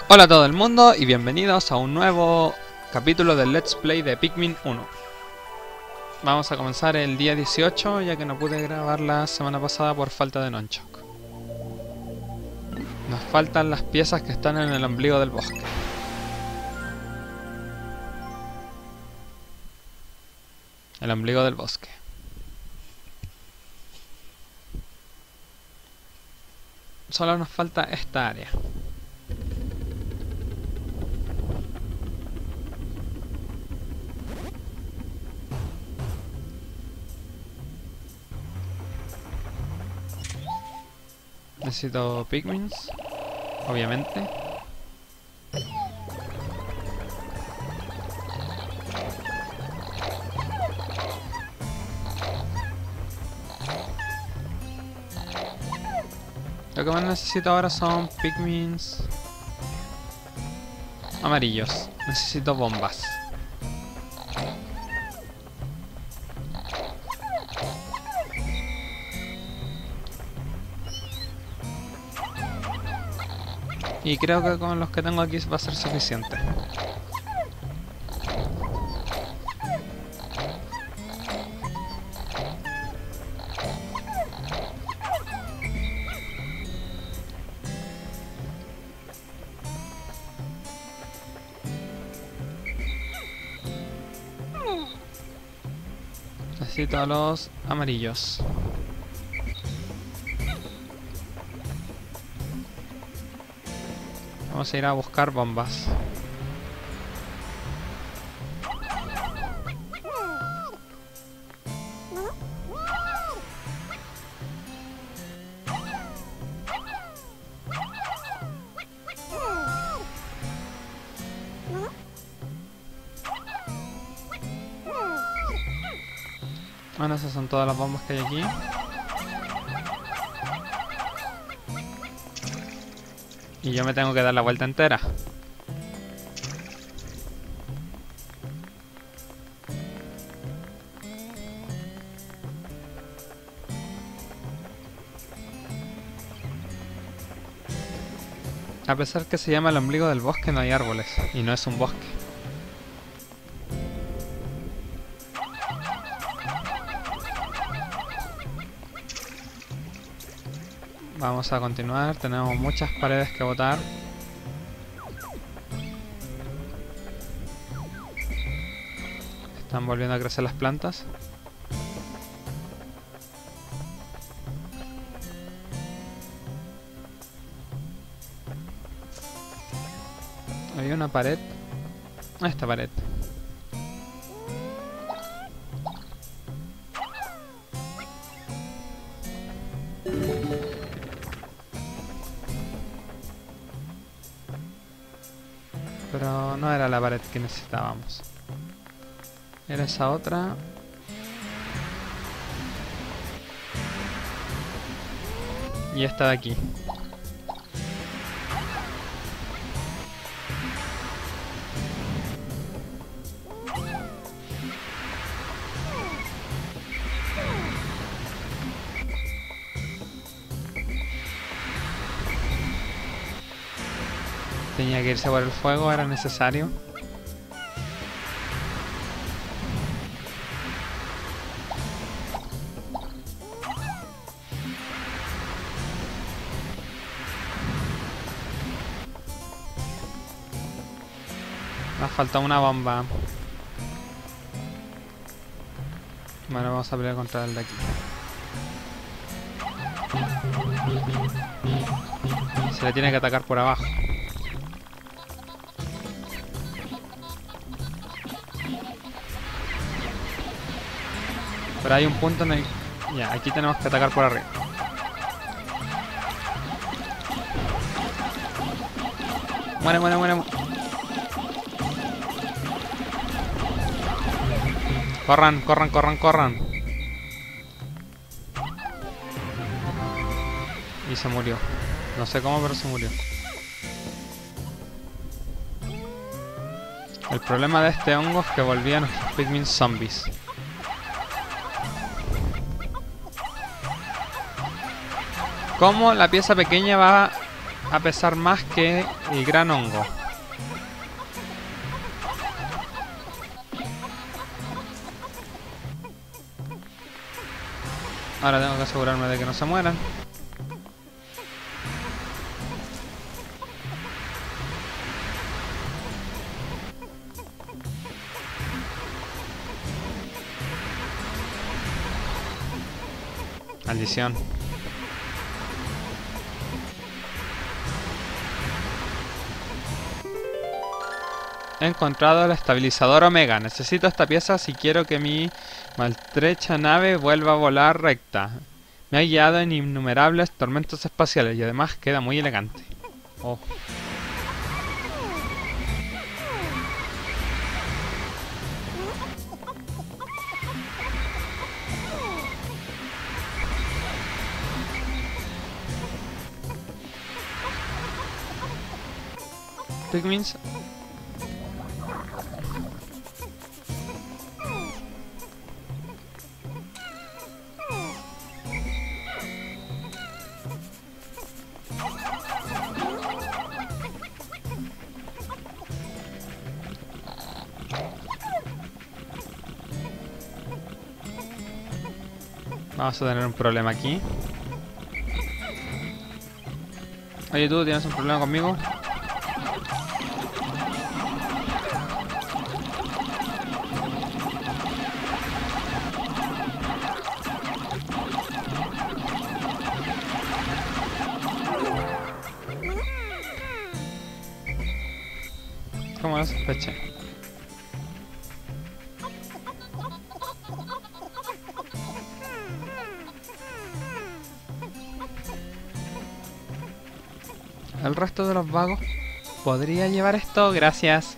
Hola a todo el mundo y bienvenidos a un nuevo capítulo del Let's Play de Pikmin 1. Vamos a comenzar el día 18, ya que no pude grabar la semana pasada por falta de nunchuk. Nos faltan las piezas que están en el ombligo del bosque. El ombligo del bosque. Solo nos falta esta área. Necesito Pikmins, obviamente. Lo que más necesito ahora son Pikmins amarillos. Necesito bombas. Y creo que con los que tengo aquí va a ser suficiente. Necesito los amarillos. Vamos a ir a buscar bombas. Bueno, esas son todas las bombas que hay aquí. Y yo me tengo que dar la vuelta entera. A pesar que se llama el ombligo del bosque, no hay árboles. Y no es un bosque. Vamos a continuar, tenemos muchas paredes que botar. Están volviendo a crecer las plantas. Había una pared. Esta pared. Pero no era la pared que necesitábamos. Era esa otra. Y esta de aquí. Tenía que irse por el fuego, era necesario. Nos falta una bomba. Bueno, vamos a pelear contra el de aquí. Se le tiene que atacar por abajo. Pero hay un punto en el... Ya, aquí tenemos que atacar por arriba. Muere, muere, muere. Corran, corran, corran, corran. Y se murió. No sé cómo, pero se murió. El problema de este hongo es que volvían los Pikmin zombies. ¿Cómo la pieza pequeña va a pesar más que el gran hongo. Ahora tengo que asegurarme de que no se mueran. Maldición. He encontrado el estabilizador Omega. Necesito esta pieza si quiero que mi maltrecha nave vuelva a volar recta. Me ha guiado en innumerables tormentos espaciales y además queda muy elegante. Oh. Pikmins. Vamos a tener un problema aquí. Oye, ¿tú tienes un problema conmigo? ¿Cómo lo sospeché? El resto de los vagos podría llevar esto, gracias.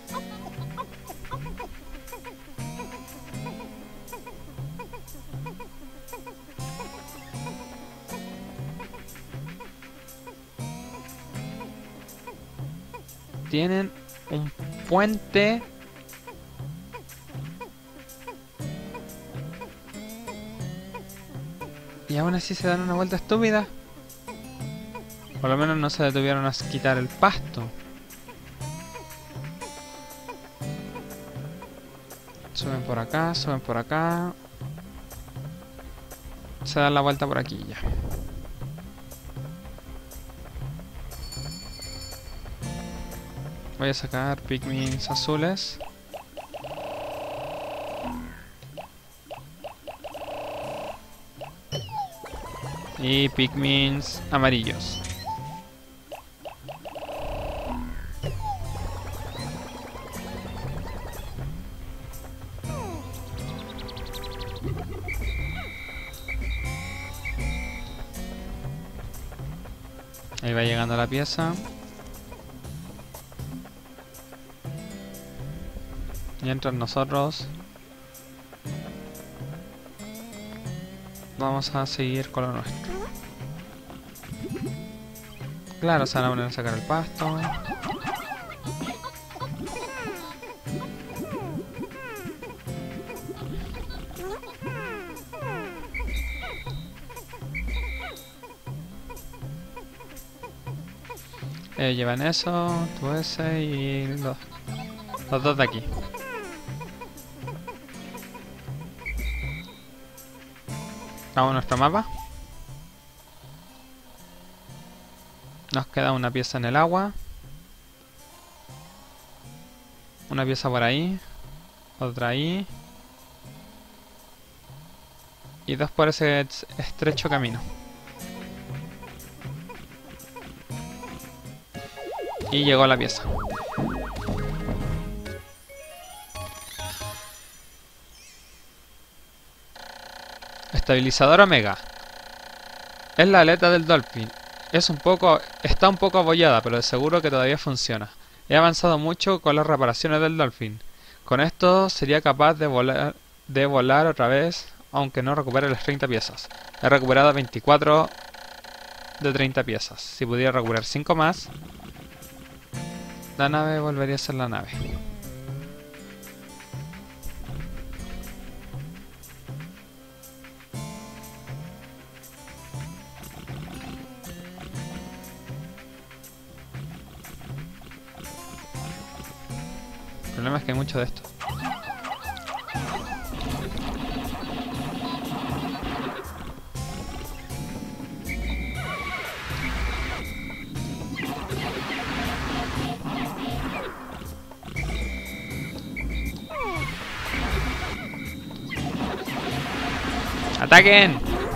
Tienen un puente. Y aún así se dan una vuelta estúpida. Por lo menos no se detuvieron a quitar el pasto. Suben por acá, suben por acá. Se dan la vuelta por aquí ya. Voy a sacar Pikmins azules. Y Pikmins amarillos. Ahí va llegando la pieza. Mientras nosotros vamos a seguir con lo nuestro. Claro, se van a poner a sacar el pasto. Llevan eso, tú ese y los dos de aquí. Vamos a nuestro mapa. Nos queda una pieza en el agua. Una pieza por ahí. Otra ahí. Y dos por ese estrecho camino. Y llegó la pieza. Estabilizador Omega. Es la aleta del Dolphin. Está un poco abollada, pero de seguro que todavía funciona. He avanzado mucho con las reparaciones del Dolphin. Con esto sería capaz de volar otra vez, aunque no recupere las 30 piezas. He recuperado 24 de 30 piezas. Si pudiera recuperar 5 más, la nave volvería a ser la nave. problema es que hay mucho de esto. ¡Ataquen!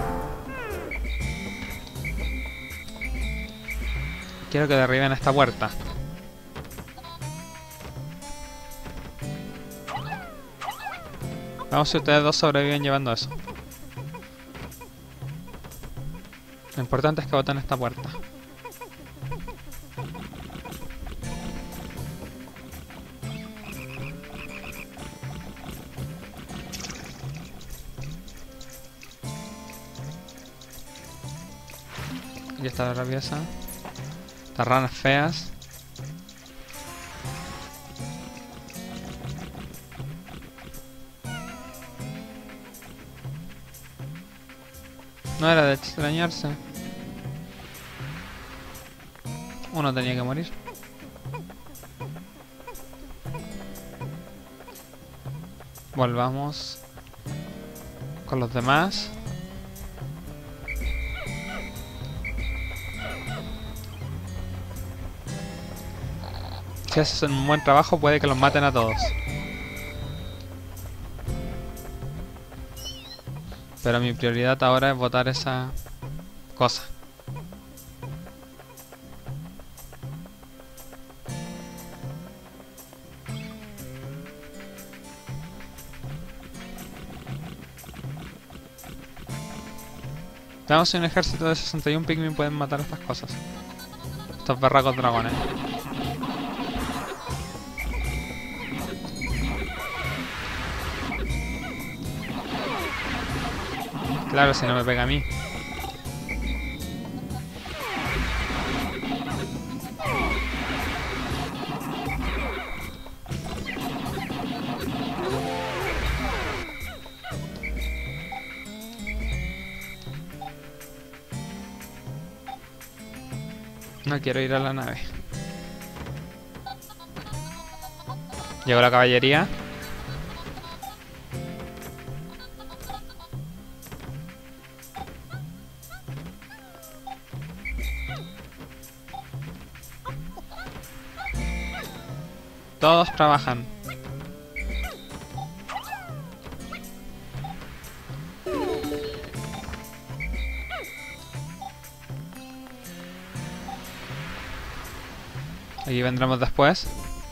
Quiero que derriben esta puerta. Vamos si ustedes dos sobreviven llevando eso. Lo importante es que boten esta puerta. Aquí está la pieza. Estas ranas feas. No era de extrañarse. Uno tenía que morir. Volvamos con los demás. Si hacen un buen trabajo puede que los maten a todos. Pero mi prioridad ahora es botar esa cosa. Veamos si un ejército de 61 Pikmin pueden matar estas cosas. Estos berracos dragones. Claro, si no me pega a mí. No quiero ir a la nave. Llegó la caballería. Todos trabajan. Aquí vendremos después.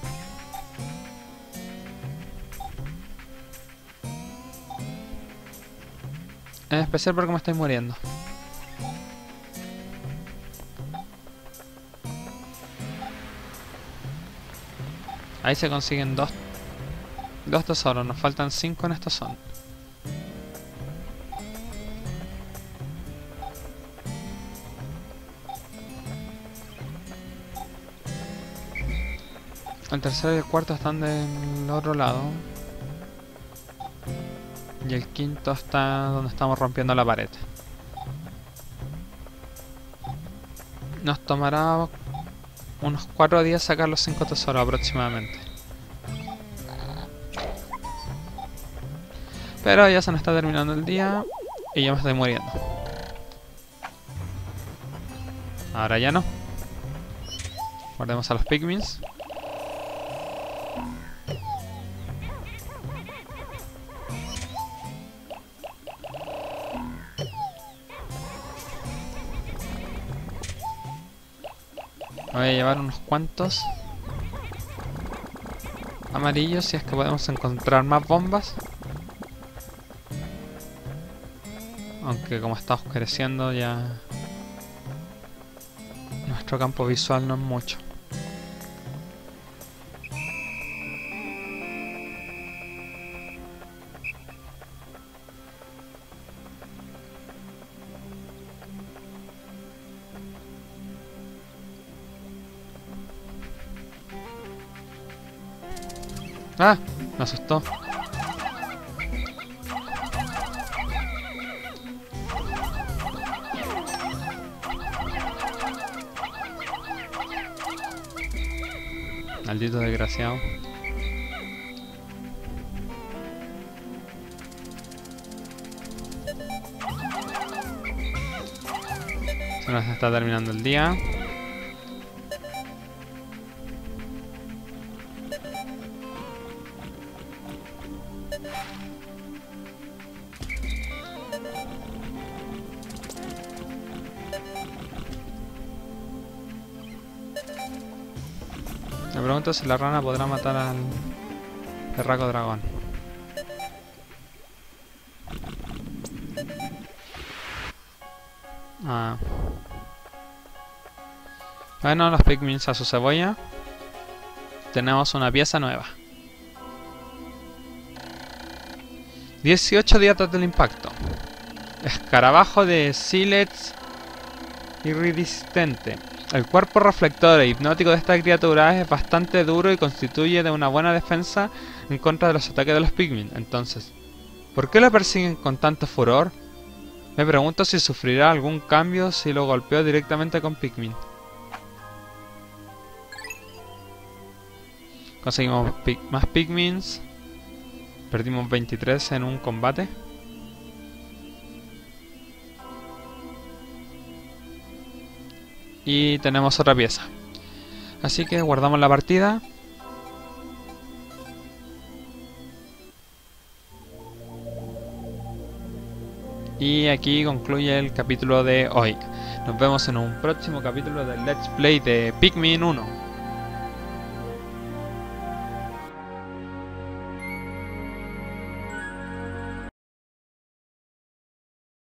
En especial porque me estoy muriendo. Ahí se consiguen dos tesoros. Nos faltan 5 en esta zona. El tercero y el cuarto están del otro lado. Y el quinto está donde estamos rompiendo la pared. Nos tomará unos 4 días sacar los 5 tesoros aproximadamente. Pero ya se nos está terminando el día y ya me estoy muriendo. Ahora ya no. Guardemos a los Pikmins. Me voy a llevar unos cuantos amarillos si es que podemos encontrar más bombas. Aunque como está oscureciendo ya nuestro campo visual no es mucho. ¡Ah! Me asustó. Maldito desgraciado. Se nos está terminando el día. Me pregunto si la rana podrá matar al berraco dragón. Ah. Bueno, los Pikmins a su cebolla. Tenemos una pieza nueva. 18 días del impacto. Escarabajo de sílex iridiscente. El cuerpo reflector e hipnótico de esta criatura es bastante duro y constituye de una buena defensa en contra de los ataques de los Pikmin. Entonces, ¿por qué lo persiguen con tanto furor? Me pregunto si sufrirá algún cambio si lo golpeo directamente con Pikmin. Conseguimos más Pikmins. Perdimos 23 en un combate. Y tenemos otra pieza. Así que guardamos la partida. Y aquí concluye el capítulo de hoy. Nos vemos en un próximo capítulo del Let's Play de Pikmin 1.